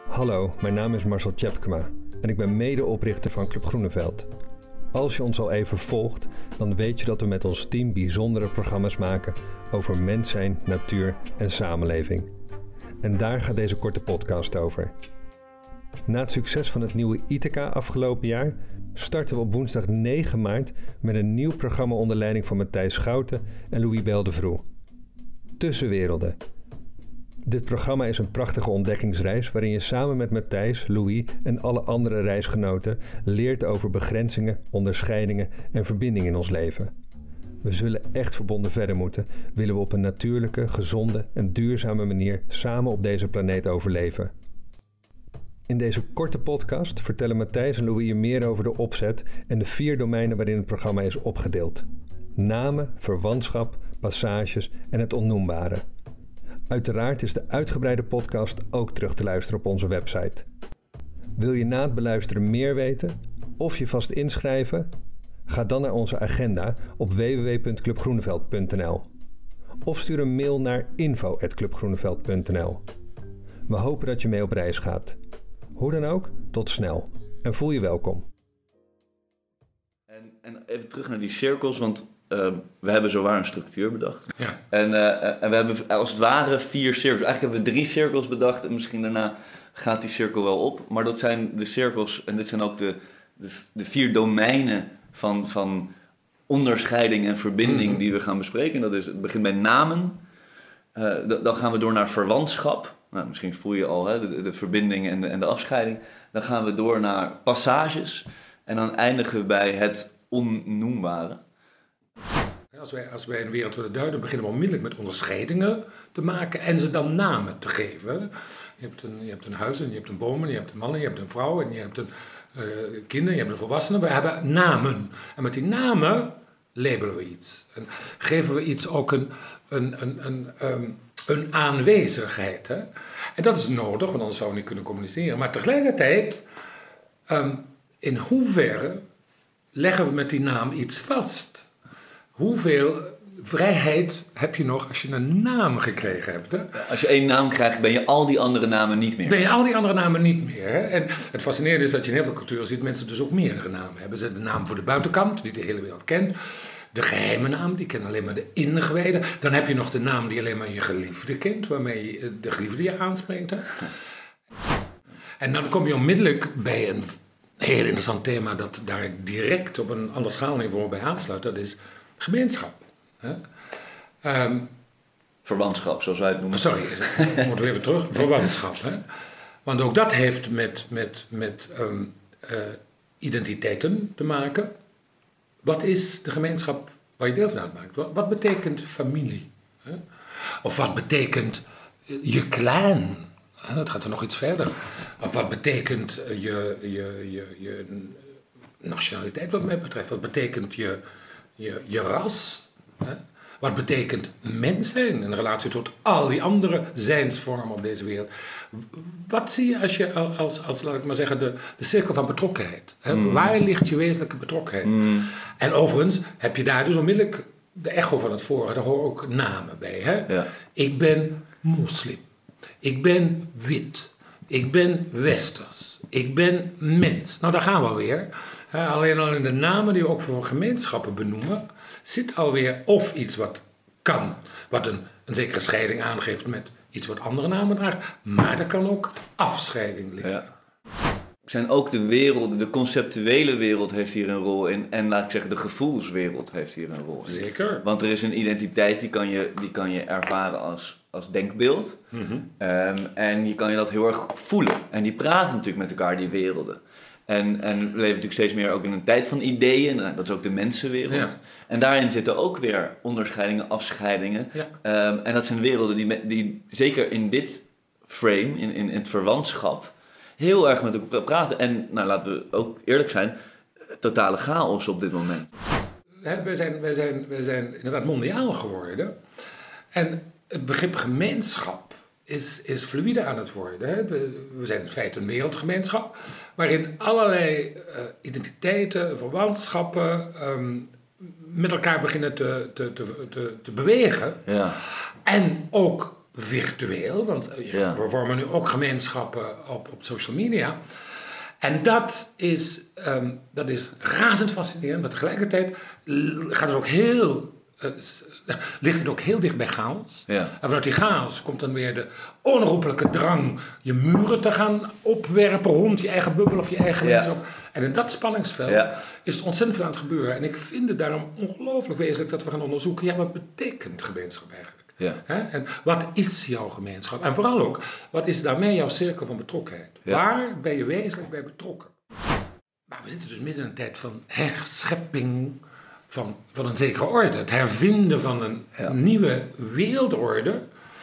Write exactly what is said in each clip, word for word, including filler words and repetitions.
Hallo, mijn naam is Marcel Tjepkema en ik ben medeoprichter van Club Groeneveld. Als je ons al even volgt, dan weet je dat we met ons team bijzondere programma's maken over mens zijn, natuur en samenleving. En daar gaat deze korte podcast over. Na het succes van het nieuwe Ithaca afgelopen jaar starten we op woensdag negen maart met een nieuw programma onder leiding van Matthijs Schouten en Louis Beldevroe. Tussenwerelden. Dit programma is een prachtige ontdekkingsreis waarin je samen met Matthijs, Louis en alle andere reisgenoten leert over begrenzingen, onderscheidingen en verbindingen in ons leven. We zullen echt verbonden verder moeten, willen we op een natuurlijke, gezonde en duurzame manier samen op deze planeet overleven. In deze korte podcast vertellen Matthijs en Louis je meer over de opzet en de vier domeinen waarin het programma is opgedeeld. Namen, verwantschap, passages en het onnoembare. Uiteraard is de uitgebreide podcast ook terug te luisteren op onze website. Wil je na het beluisteren meer weten of je vast inschrijven? Ga dan naar onze agenda op w w w punt club groeneveld punt n l of stuur een mail naar info at club groeneveld punt n l. We hopen dat je mee op reis gaat. Hoe dan ook, tot snel en voel je welkom. En, en even terug naar die cirkels, want uh, we hebben zowaar een structuur bedacht. Ja. En, uh, en we hebben als het ware vier cirkels. Eigenlijk hebben we drie cirkels bedacht en misschien daarna gaat die cirkel wel op. Maar dat zijn de cirkels en dit zijn ook de, de, de vier domeinen van, van onderscheiding en verbinding mm-hmm. die we gaan bespreken. Dat is, het begint bij namen, uh, d- dan gaan we door naar verwantschap. Nou, misschien voel je al hè, de, de verbinding en de, en de afscheiding. Dan gaan we door naar passages en dan eindigen we bij het onnoembare. Als wij, als wij een wereld willen duiden, beginnen we onmiddellijk met onderscheidingen te maken en ze dan namen te geven. Je hebt een, je hebt een huis en je hebt een boom en je hebt een man en je hebt een vrouw en je hebt een uh, kinderen, je hebt een volwassene. We hebben namen. En met die namen labelen we iets. En geven we iets ook een, een, een, een, um, een aanwezigheid. Hè? En dat is nodig, want anders zouden we niet kunnen communiceren. Maar tegelijkertijd, um, in hoeverre leggen we met die naam iets vast? Hoeveel vrijheid heb je nog als je een naam gekregen hebt? Hè? Als je één naam krijgt, ben je al die andere namen niet meer. Ben je al die andere namen niet meer. Hè? En het fascinerende is dat je in heel veel culturen ziet mensen dus ook meerdere namen hebben. Ze hebben de naam voor de buitenkant, die de hele wereld kent. De geheime naam, die kennen alleen maar de ingewijden. Dan heb je nog de naam die alleen maar je geliefde kent, waarmee je de geliefde je aanspreekt. Hè? En dan kom je onmiddellijk bij een heel interessant thema dat daar direct op een ander schaalniveau bij aansluit. Dat is gemeenschap. Hè? Um, Verwantschap, zoals wij het noemen. Sorry, moeten we even terug. Verwantschap. Hè? Want ook dat heeft met, met, met um, uh, identiteiten te maken. Wat is de gemeenschap waar je deel van uitmaakt? Wat, wat betekent familie? Hè? Of wat betekent je clan? Dat gaat er nog iets verder. Of wat betekent je, je, je, je nationaliteit wat mij betreft? Wat betekent je, je, je ras? Hè? Wat betekent mens zijn in relatie tot al die andere zijnsvormen op deze wereld? Wat zie je als je als, als, als laat ik maar zeggen, de, de cirkel van betrokkenheid? Hè? Mm. Waar ligt je wezenlijke betrokkenheid? Mm. En overigens heb je daar dus onmiddellijk de echo van het vorige, daar horen ook namen bij. Hè? Ja. Ik ben moslim. Ik ben wit. Ik ben westers. Ik ben mens. Nou, daar gaan we weer. Uh, alleen al in de namen die we ook voor gemeenschappen benoemen, zit alweer of iets wat kan, wat een, een zekere scheiding aangeeft met iets wat andere namen draagt, maar er kan ook afscheiding liggen. Ja. Zijn ook de wereld, de conceptuele wereld heeft hier een rol in en laat ik zeggen de gevoelswereld heeft hier een rol in. Zeker. Want er is een identiteit die kan je, die kan je ervaren als, als denkbeeld mm-hmm. um, en je kan je dat heel erg voelen en die praten natuurlijk met elkaar die werelden. En, en we leven natuurlijk steeds meer ook in een tijd van ideeën. Dat is ook de mensenwereld. Ja. En daarin zitten ook weer onderscheidingen, afscheidingen. Ja. Um, en dat zijn werelden die, die zeker in dit frame, in, in, in het verwantschap, heel erg met elkaar praten. En nou, laten we ook eerlijk zijn, totale chaos op dit moment. Wij zijn, wij zijn, wij zijn inderdaad mondiaal geworden. En het begrip gemeenschap is, is fluïde aan het worden. Hè? De, we zijn in feite een wereldgemeenschap, waarin allerlei uh, identiteiten, verwantschappen um, met elkaar beginnen te, te, te, te, te bewegen. Ja. En ook virtueel, want Ja. we vormen nu ook gemeenschappen op, op social media. En dat is, um, dat is razend fascinerend, maar tegelijkertijd gaat het ook heel, uh, ligt het ook heel dicht bij chaos. Ja. En vanuit die chaos komt dan weer de onherroepelijke drang je muren te gaan opwerpen rond je eigen bubbel of je eigen Ja. mensen. En in dat spanningsveld Ja. is het ontzettend veel aan het gebeuren. En ik vind het daarom ongelooflijk wezenlijk dat we gaan onderzoeken, ja, wat betekent gemeenschap eigenlijk? Ja. Hè? En wat is jouw gemeenschap? En vooral ook, wat is daarmee jouw cirkel van betrokkenheid? Ja. Waar ben je wezenlijk bij betrokken? Maar we zitten dus midden in een tijd van herschepping van, van een zekere orde. Het hervinden van een Ja. nieuwe wereldorde.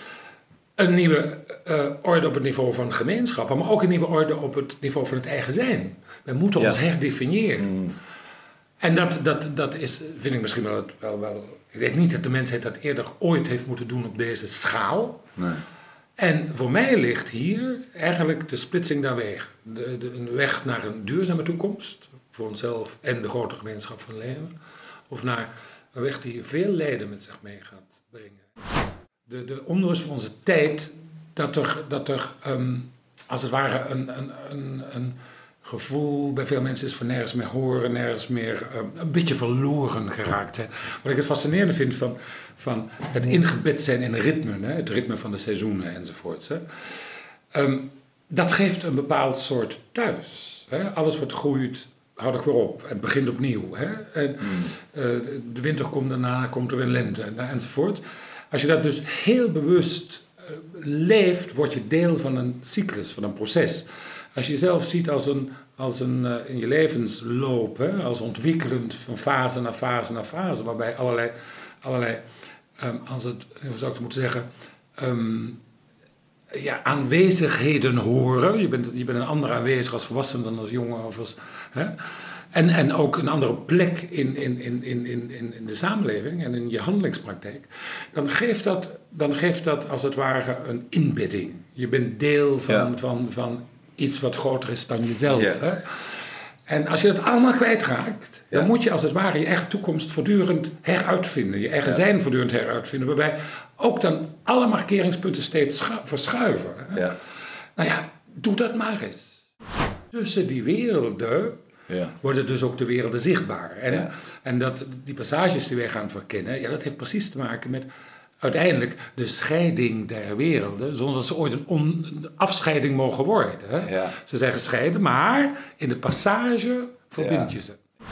Een nieuwe uh, orde op het niveau van gemeenschappen, maar ook een nieuwe orde op het niveau van het eigen zijn. We moeten Ja. ons herdefiniëren. Mm. En dat, dat, dat is, vind ik misschien wel, wel, wel... Ik weet niet dat de mensheid dat eerder ooit heeft moeten doen op deze schaal. Nee. En voor mij ligt hier eigenlijk de splitsing daar weg. De, de, een weg naar een duurzame toekomst, voor onszelf en de grote gemeenschap van leven. Of naar een weg die veel lijden met zich mee gaat brengen. De, de onrust van onze tijd, dat er, dat er um, als het ware een, een, een, een gevoel bij veel mensen is van nergens meer horen, nergens meer um, een beetje verloren geraakt zijn. Wat ik het fascinerende vind van, van het ingebed zijn in ritmen, hè, het ritme van de seizoenen enzovoorts. Hè. Um, dat geeft een bepaald soort thuis. Hè. Alles wat groeit, houdt ik weer op en begint opnieuw. Hè. En, mm. uh, de winter komt daarna, komt er weer lente en, enzovoort. Als je dat dus heel bewust uh, leeft, word je deel van een cyclus, van een proces. Als je jezelf ziet als een, als een uh, in je levensloop, hè, als ontwikkelend van fase naar fase naar fase, waarbij allerlei, allerlei um, als het, hoe zou ik het moeten zeggen, um, ja, aanwezigheden horen. Je bent, je bent een andere aanwezig als volwassene dan als jongen of als... Hè? En, en ook een andere plek in, in, in, in, in, in de samenleving en in je handelingspraktijk. Dan geeft dat, dan geeft dat als het ware een inbedding. Je bent deel van, Ja. van, van iets wat groter is dan jezelf. Ja. Hè? En als je dat allemaal kwijtraakt, dan Ja. moet je als het ware je eigen toekomst voortdurend heruitvinden. Je eigen Ja. zijn voortdurend heruitvinden. Waarbij ook dan alle markeringspunten steeds schu- verschuiven. Hè? Ja. Nou ja, doe dat maar eens. Tussen die werelden Ja. worden dus ook de werelden zichtbaar. En, Ja. en dat, die passages die wij gaan verkennen, ja, dat heeft precies te maken met uiteindelijk de scheiding der werelden, zonder dat ze ooit een, on, een afscheiding mogen worden. Hè? Ja. Ze zijn gescheiden, maar in de passage verbind je Ja. ze.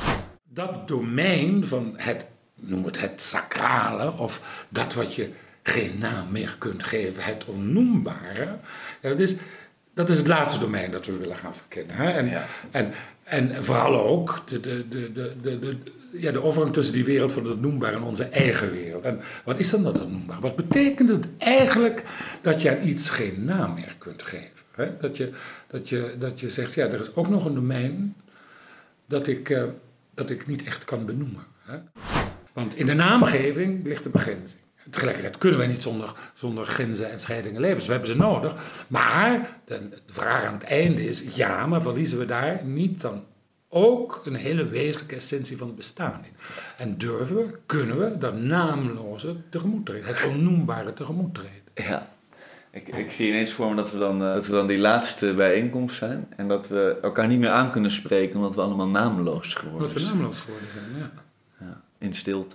Dat domein van het, noem het het sacrale, of dat wat je geen naam meer kunt geven, het onnoembare, ja, dat is... Dat is het laatste domein dat we willen gaan verkennen. Hè? En, Ja. en, en vooral ook de, de, de, de, de, de, ja, de overgang tussen die wereld van het noembaar en onze eigen wereld. En wat is dan dat noembaar? Wat betekent het eigenlijk dat je aan iets geen naam meer kunt geven? Hè? Dat, je, dat, je, dat je zegt, ja, er is ook nog een domein dat ik, uh, dat ik niet echt kan benoemen. Hè? Want in de naamgeving ligt de begrenzing. Tegelijkertijd kunnen wij niet zonder, zonder grenzen en scheidingen leven. Dus we hebben ze nodig. Maar de, de vraag aan het einde is, ja, maar verliezen we daar niet dan ook een hele wezenlijke essentie van het bestaan in? En durven we, kunnen we dat naamloze tegemoet treden, het onnoembare tegemoet treden? Ja. Ik, ik zie ineens voor me dat we, dan, uh, dat we dan die laatste bijeenkomst zijn. En dat we elkaar niet meer aan kunnen spreken, omdat we allemaal naamloos geworden Omdat we zijn. naamloos geworden zijn, ja. Ja, in stilte.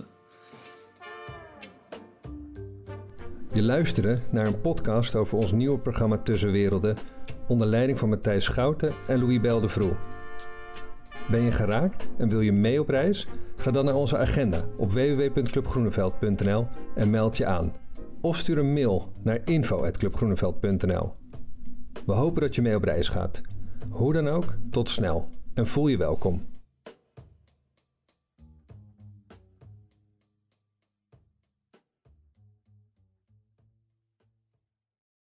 Je luisterde naar een podcast over ons nieuwe programma Tussenwerelden, onder leiding van Matthijs Schouten en Louis Beldevroel. Ben je geraakt en wil je mee op reis? Ga dan naar onze agenda op w w w punt club groeneveld punt n l en meld je aan. Of stuur een mail naar info at club groeneveld punt n l. We hopen dat je mee op reis gaat. Hoe dan ook, tot snel en voel je welkom.